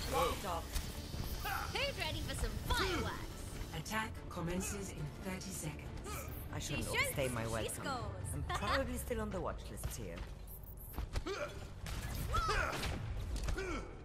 Locked up. Who's ready for some fireworks? Attack commences in 30 seconds. I shouldn't She shoots, overstay my she welcome. scores. I'm probably still on the watch list here.